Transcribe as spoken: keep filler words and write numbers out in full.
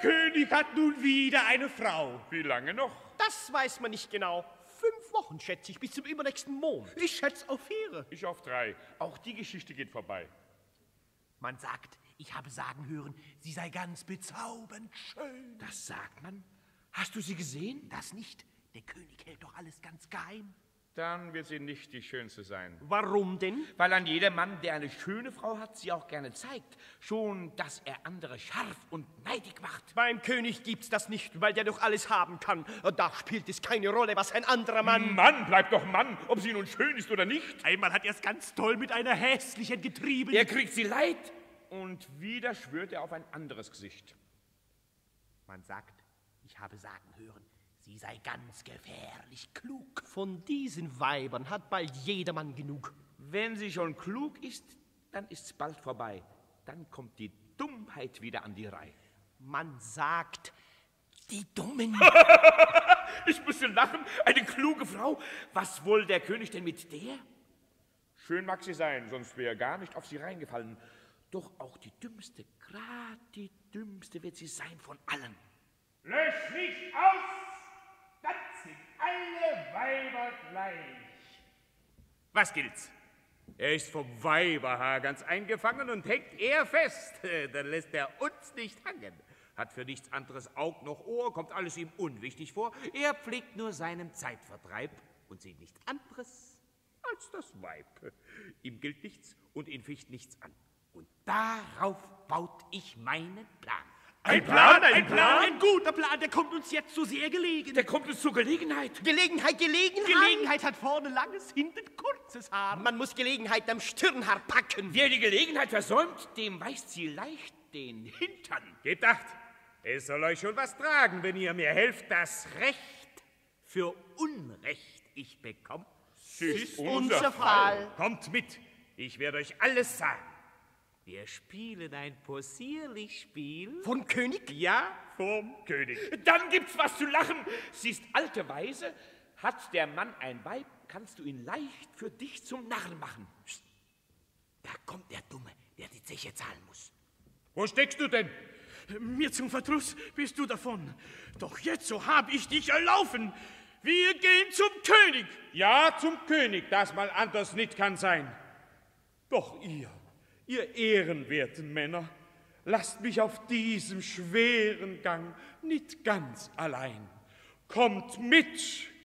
König hat nun wieder eine Frau. Wie lange noch? Das weiß man nicht genau. Fünf Wochen, schätze ich, bis zum übernächsten Mond. Ich schätze auf vier. Ich auf drei. Auch die Geschichte geht vorbei. Man sagt, ich habe sagen hören, sie sei ganz bezaubernd schön. Das sagt man? Hast du sie gesehen? Das nicht. Der König hält doch alles ganz geheim. Dann wird sie nicht die Schönste sein. Warum denn? Weil an jeder Mann, der eine schöne Frau hat, sie auch gerne zeigt. Schon, dass er andere scharf und neidig macht. Beim König gibt's das nicht, weil der doch alles haben kann. Da spielt es keine Rolle, was ein anderer Mann... Mann, bleibt doch Mann, ob sie nun schön ist oder nicht. Einmal hat er es ganz toll mit einer hässlichen getrieben. Er kriegt sie leid und wieder schwört er auf ein anderes Gesicht. Man sagt, ich habe sagen hören, sie sei ganz gefährlich klug. Von diesen Weibern hat bald jedermann genug. Wenn sie schon klug ist, dann ist's bald vorbei. Dann kommt die Dummheit wieder an die Reihe. Man sagt, Die Dummen. Ich müsste lachen, eine kluge Frau. Was wohl der König denn mit der? Schön mag sie sein, sonst wäre er gar nicht auf sie reingefallen. Doch auch die Dümmste, grad die Dümmste wird sie sein von allen. Lösch nicht aus! Dann sind alle Weiber gleich. Was gilt's? Er ist vom Weiberhaar ganz eingefangen und hängt er fest. Dann lässt er uns nicht hangen. Hat für nichts anderes Aug noch Ohr, kommt alles ihm unwichtig vor. Er pflegt nur seinen Zeitvertreib und sieht nichts anderes als das Weib. Ihm gilt nichts und ihn ficht nichts an. Und darauf baut ich meinen Plan. Ein Plan, ein Plan, ein guter Plan, der kommt uns jetzt so sehr gelegen. Der kommt uns zur Gelegenheit. Gelegenheit, Gelegenheit. Gelegenheit hat vorne langes, hinten kurzes Haar. Man muss Gelegenheit am Stirnhaar packen. Wer die Gelegenheit versäumt, dem weist sie leicht den Hintern. Gebt acht, es soll euch schon was tragen, wenn ihr mir helft, das Recht für Unrecht ich bekomme. Ist Unser Fall. Kommt mit, ich werde euch alles sagen. Wir spielen ein possierlich Spiel. Von König? Ja, vom König. Dann gibt's was zu lachen. Siehst alte Weise, hat der Mann ein Weib, kannst du ihn leicht für dich zum Narren machen. Psst. Da kommt der Dumme, der die Zeche zahlen muss. Wo steckst du denn? Mir zum Verdruss bist du davon. Doch jetzt, so hab ich dich erlaufen. Wir gehen zum König. Ja, zum König, das mal anders nicht kann sein. Doch ihr, ihr ehrenwerten Männer, lasst mich auf diesem schweren Gang nicht ganz allein. Kommt mit!